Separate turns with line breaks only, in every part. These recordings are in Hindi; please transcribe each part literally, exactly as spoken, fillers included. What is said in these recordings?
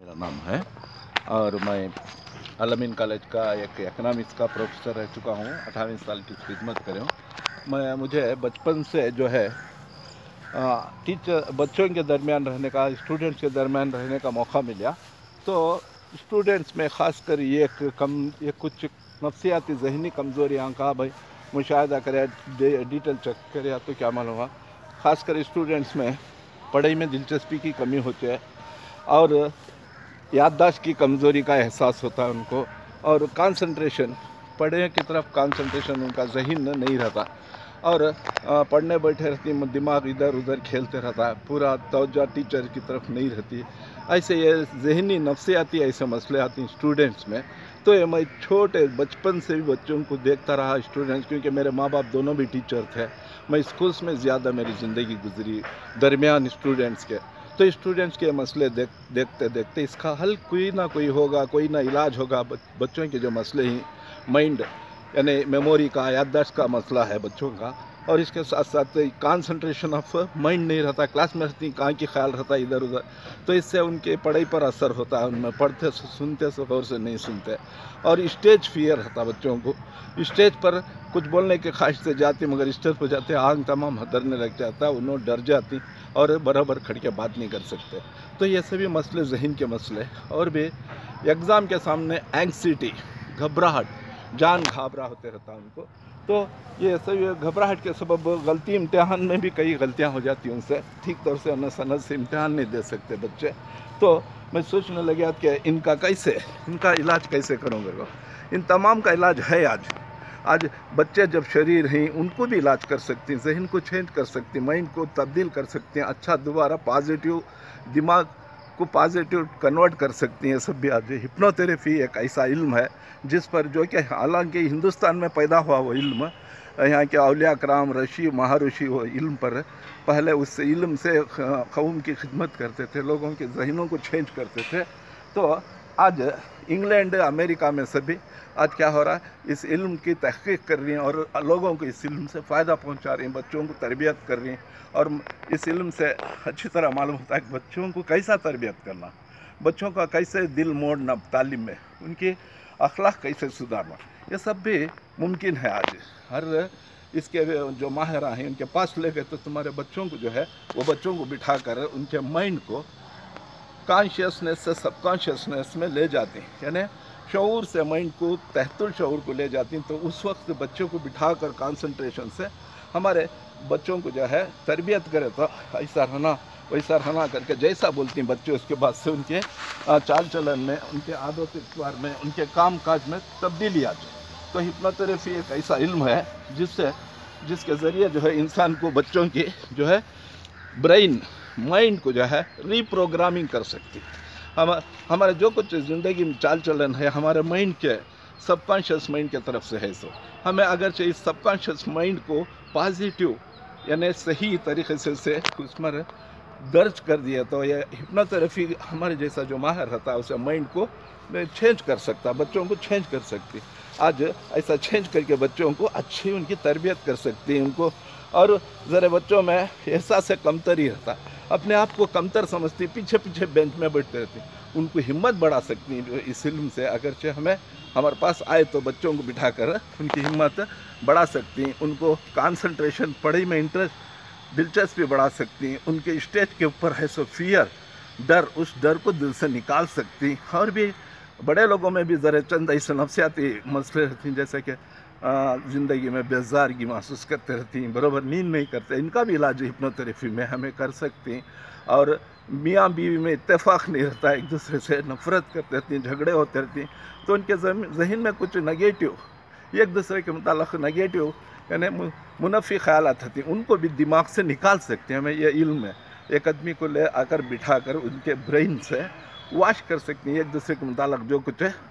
मेरा नाम है और मैं अलमीन कॉलेज का एक इकनॉमिक्स का प्रोफेसर रह चुका हूँ। अठारहवीं साल की खिदमत करे हूँ मैं। मुझे बचपन से जो है टीचर बच्चों के दरमियान रहने का, स्टूडेंट्स के दरमियान रहने का मौका मिला। तो स्टूडेंट्स में ख़ासकर ये एक कम ये कुछ नफ्सियाती जहनी कमज़ोरियाँ का भाई मुशाहिदा करे, डिटेल चेक करे तो क्या मालूम हुआ। ख़ासकर स्टूडेंट्स में पढ़ाई में दिलचस्पी की कमी होती है और याददाश्त की कमज़ोरी का एहसास होता है उनको, और कंसंट्रेशन पढ़ने की तरफ कंसंट्रेशन उनका जहन नहीं रहता और पढ़ने बैठे रहती, दिमाग इधर उधर खेलते रहता है, पूरा तवज्जो टीचर की तरफ नहीं रहती। ऐसे ये जहनी नफ्सियाती ऐसे मसले आते हैं स्टूडेंट्स में। तो ये मैं छोटे बचपन से भी बच्चों को देखता रहा स्टूडेंट्स, क्योंकि मेरे माँ बाप दोनों भी टीचर थे। मैं स्कूल्स में ज़्यादा मेरी ज़िंदगी गुजरी दरमियान स्टूडेंट्स के। तो स्टूडेंट्स के मसले देख देखते देखते इसका हल कोई ना कोई होगा, कोई ना इलाज होगा। बच्चों के जो मसले हैं माइंड यानी मेमोरी का, याददाश्त का मसला है बच्चों का, और इसके साथ साथ कंसंट्रेशन ऑफ माइंड नहीं रहता, क्लास में रहती कहाँ की ख्याल रहता है इधर उधर। तो इससे उनके पढ़ाई पर असर होता है, उनमें पढ़ते सुनते से गौर से नहीं सुनते। और स्टेज फियर रहता बच्चों को, स्टेज पर कुछ बोलने की ख्वाहिश से जाती, मगर स्टेज पर जाते आंख तमाम हदरने लग जाता, उन्होंने डर जाती और बराबर खड़ के बात नहीं कर सकते। तो ये सभी मसले जहन के मसले। और भी एग्ज़ाम के सामने एंग्जाइटी, घबराहट, जान घाबरा होते रहता उनको। तो ये सभी घबराहट के सबब गलती इम्तिहान में भी कई गलतियां हो जाती हैं उनसे, ठीक तौर से अनस अनस से इम्तिहान नहीं दे सकते बच्चे। तो मैं सोचने लगा कि इनका कैसे इनका इलाज कैसे करूँगा। इन तमाम का इलाज है आज आज बच्चे जब शरीर हैं उनको भी इलाज कर सकती हैं, जहन को चेंज कर सकती हैं, माइंड को तब्दील कर सकती हैं, अच्छा दोबारा पॉजिटिव दिमाग को पॉजिटिव कन्वर्ट कर सकती हैं। सब भी आज हिप्नोथेरेपी एक ऐसा इल्म है जिस पर जो कि हालांकि हिंदुस्तान में पैदा हुआ वो इल्म, यहाँ के औलिया कराम ऋषि महाऋषि वो इल्म पर पहले उस इल्म से कौम की खिदमत करते थे, लोगों के जहनों को चेंज करते थे। तो आज इंग्लैंड अमेरिका में सभी आज क्या हो रहा है, इस इल्म की तहकीक कर रही हैं और लोगों को इस इल्म से फ़ायदा पहुंचा रही हैं, बच्चों को तरबियत कर रही हैं। और इस इल्म से अच्छी तरह मालूम होता है कि बच्चों को कैसा तरबियत करना, बच्चों का कैसे दिल मोड़ना तालीम में, उनकी अखलाक कैसे सुधारना, ये सब भी मुमकिन है। आज हर इसके जो माहिर हैं उनके पास ले गए तो तुम्हारे बच्चों को जो है वो बच्चों को बिठा कर उनके माइंड को कॉन्शियसनेस से सबकॉन्शियसनेस में ले जाती हैं, यानी शऊर से माइंड को तहतुल शऊर को ले जाती हैं। तो उस वक्त बच्चों को बिठा कर कॉन्सनट्रेशन से हमारे बच्चों को जो है तरबियत करे तो ऐसा रहना वैसा रहना करके जैसा बोलती हैं बच्चे, उसके बाद से उनके चाल चलन में, उनके आदत इख्तियार में, उनके काम काज में तब्दीली आ जाए। तो हिप्नोथेरेपी एक ऐसा इल्म है जिससे जिसके ज़रिए जो है इंसान को बच्चों की जो है ब्रेन माइंड को जो है रीप्रोग्रामिंग कर सकती है। हम हमारे जो कुछ ज़िंदगी में चाल चलन है हमारे माइंड के सबकॉन्शियस माइंड की तरफ से है। सो हमें अगर चाहिए इस सबकॉन्शियस माइंड को पॉजिटिव यानी सही तरीके से से उसमें दर्ज कर दिया तो ये हिप्नोथेरेपी हमारे जैसा जो माहिर रहता है उसे माइंड को चेंज कर सकता है, बच्चों को चेंज कर सकती है। आज ऐसा चेंज करके बच्चों को अच्छी उनकी तरबियत कर सकती है उनको। और ज़रा बच्चों में एहसास से कमतर ही रहता, अपने आप को कमतर समझती, पीछे पीछे बेंच में बैठते रहती, उनको हिम्मत बढ़ा सकती हैं इस इल्म से। अगरचे हमें हमारे पास आए तो बच्चों को बिठाकर उनकी हिम्मत बढ़ा सकती हैं, उनको कंसंट्रेशन पढ़ाई में इंटरेस्ट दिलचस्पी बढ़ा सकती हैं, उनके स्टेज के ऊपर है सो फियर डर, उस डर को दिल से निकाल सकती हैं। और भी बड़े लोगों में भी ज़रा चंद ऐसे नफ्सियाती मसले रहती हैं, जैसे कि ज़िंदगी में बेजारगी महसूस करते रहती हैं, बराबर नींद नहीं करते, इनका भी इलाज हिप्नोथेरेपी में हमें कर सकती हैं। और मियाँ बीवी में इत्तेफाक नहीं रहता, एक दूसरे से नफरत करते रहती हैं, झगड़े होते रहती हैं, तो उनके जहन में कुछ नेगेटिव, एक दूसरे के मुताल्लिक़ नेगेटिव यानी मुनफ़ी ख़यालात होती हैं, उनको भी दिमाग से निकाल सकते हैं। हमें यह इल्म है, एक आदमी को ले आकर बिठा कर उनके ब्रेन से वाश कर सकती हैं, एक दूसरे के मुताल्लिक़ जो कुछ है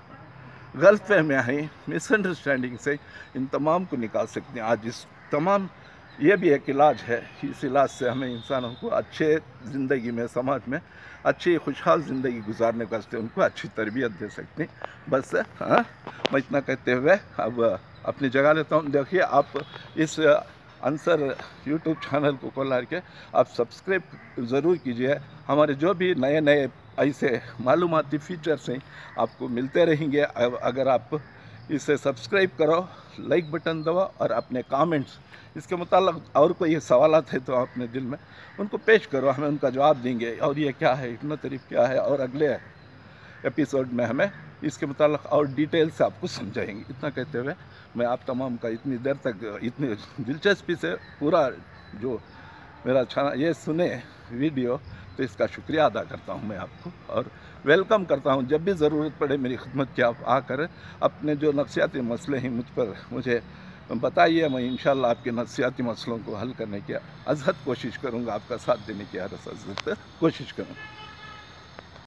गलत फहमियाँ हैं, मिसअंडरस्टैंडिंग से इन तमाम को निकाल सकते हैं। आज इस तमाम ये भी एक इलाज है, इस इलाज से हमें इंसानों को अच्छे ज़िंदगी में, समाज में अच्छी खुशहाल ज़िंदगी गुजारने के वास्ते उनको अच्छी तरबियत दे सकते हैं। बस हाँ, मैं इतना कहते हुए अब अपनी जगह लेता हूँ। देखिए आप इस आंसर यूट्यूब चैनल को खोल के आप सब्सक्राइब ज़रूर कीजिए। हमारे जो भी नए नए ऐसे मालूमाती फीचर्स हैं आपको मिलते रहेंगे। अगर आप इसे सब्सक्राइब करो, लाइक बटन दबाओ और अपने कमेंट्स इसके मुताल्लिक और कोई सवालात है तो अपने दिल में उनको पेश करो, हमें उनका जवाब देंगे। और ये क्या है, हिप्नोथेरेपी क्या है, और अगले एपिसोड में हमें इसके मुताल्लिक और डिटेल से आपको समझाएंगे। इतना कहते हुए मैं आप तमाम का इतनी देर तक इतनी दिलचस्पी से पूरा जो मेरा अच्छा ये सुने वीडियो, तो इसका शुक्रिया अदा करता हूँ मैं आपको, और वेलकम करता हूँ। जब भी ज़रूरत पड़े मेरी खिदमत की आप आकर अपने जो नफ्सियाती मसले हैं मुझ पर मुझे बताइए। मैं इंशाल्लाह आपके नफ्सियाती मसलों को हल करने की अज़हद कोशिश करूँगा, आपका साथ देने की हर अज़हद कोशिश करूँगा।